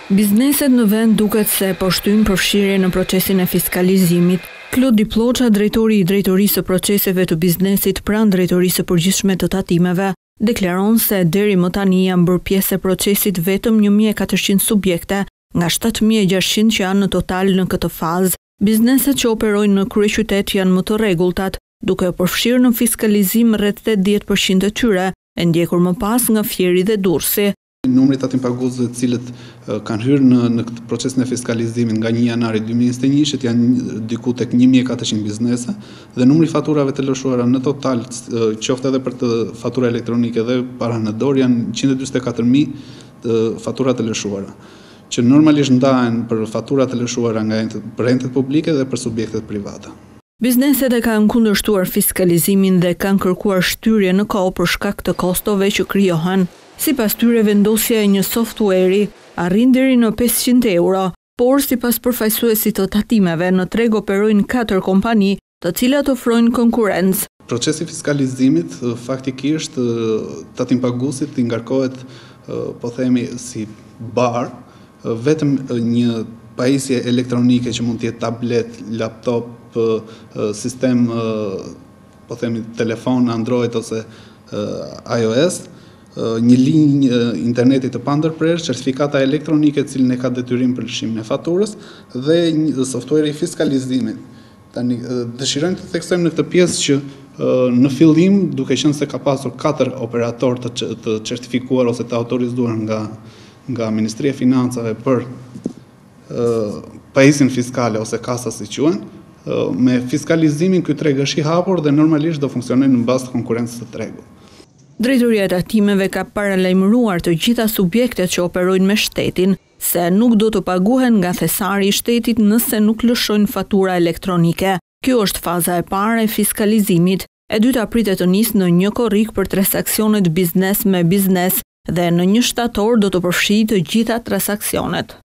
Bizneset në vend duket se po shtyjnë përfshirje në procesin e fiskalizimit. Klodi Ploça, drejtori i Drejtorisë së Proceseve të Biznesit pranë Drejtorisë së Përgjithshme të Tatimeve, deklaron se deri më tani janë bërë pjesë e procesit vetëm 1400 subjekte nga 7600 që janë në total në këtë fazë. Bizneset që operojnë në kryeqytet janë më të rregulltat, duke u përfshirë në fiskalizim rreth 80% e tyre, e ndjekur më pas nga Fieri dhe Durrësi. Numri tatim paguesve të cilët kanë hyrë në këtë procesin e fiskalizimit nga 1 janari 2021 janë diku tek 1400 biznese dhe numri faturave të lëshuara në total, qoftë edhe për të fatura elektronike dhe para në dorë, janë 144.000 fatura të lëshuara, që normalisht ndahen për faturat të lëshuara për entet publike dhe për subjektet private. Bizneset e kanë kundërshtuar fiskalizimin dhe kanë kërkuar shtyrje në kohë për shkak të kostove që krijohen. Sipas tyre, vendosja e një software-i arrin deri në 500 euro, por sipas përfaqësuesit të tatimeve, në treg operojnë 4 kompani, të cilat ofrojnë konkurrencë. Procesi fiskalizimit faktikisht tatim paguesit i ngarkohet, po themi, si bar, vetëm një pajisje elektronike që mund të jetë tablet, laptop, sistem, po themi, telefon Android ose iOS, një linjë interneti të pandërprerë, certifikata elektronike e cilën e ka detyrim për lëshimin e faturës dhe një software i fiskalizimit. Tani dëshirojmë të theksojmë në këtë pjesë që në fillim, duke qenë se ka pasur 4 operator të certifikuar ose të autorizuar nga Ministria e Financave për pajisjen fiskale ose kasa si quhen, me fiskalizimin ky treg është i hapur dhe normalisht do funksionojë në bazë të konkurrencës së tregut. Drejtoria e Tatimeve ka paralajmëruar të gjitha subjektet që operojnë me shtetin se nuk do të paguhen nga thesari i shtetit nëse nuk lëshojnë fatura elektronike. Kjo është faza e parë e fiskalizimit. E dyta pritet të nisë në 1 korrik për transaksionet biznes me biznes dhe në 1 shtator do të përfshijë të gjitha transaksionet.